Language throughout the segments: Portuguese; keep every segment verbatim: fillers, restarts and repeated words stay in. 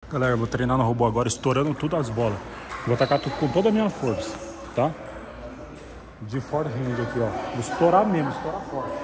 Galera, eu vou treinar no robô agora, estourando tudo as bolas. Vou atacar tudo com toda a minha força, tá? De forehand aqui, ó. Vou estourar mesmo, estourar forte.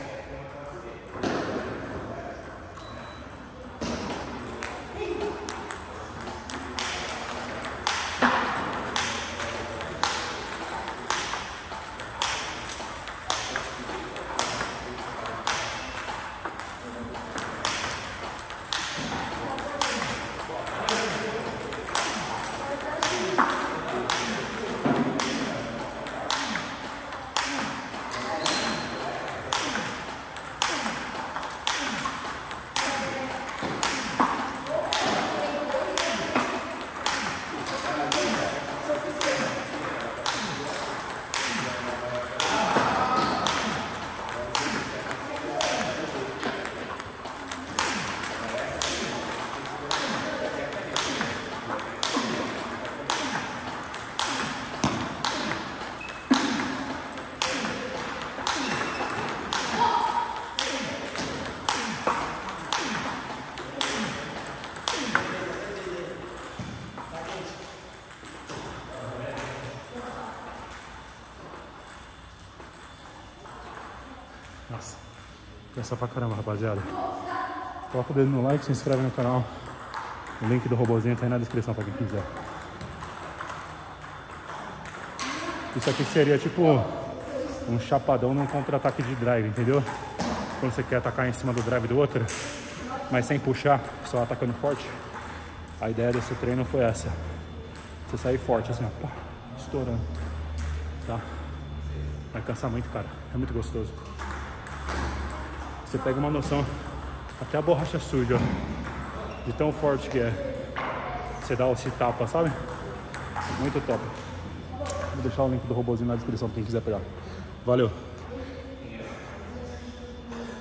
Nossa, cansa pra caramba, rapaziada. Coloca o dedo no like, se inscreve no canal. O link do robozinho tá aí na descrição pra quem quiser. Isso aqui seria tipo um chapadão num contra-ataque de drive, entendeu? Quando você quer atacar em cima do drive do outro, mas sem puxar, só atacando forte. A ideia desse treino foi essa. Você sair forte assim, ó, pá, estourando. Tá? Vai cansar muito, cara. É muito gostoso. Você pega uma noção, até a borracha suja, ó, de tão forte que é. Você dá esse tapa, sabe? Muito top. Vou deixar o link do robozinho na descrição pra quem quiser pegar. Valeu!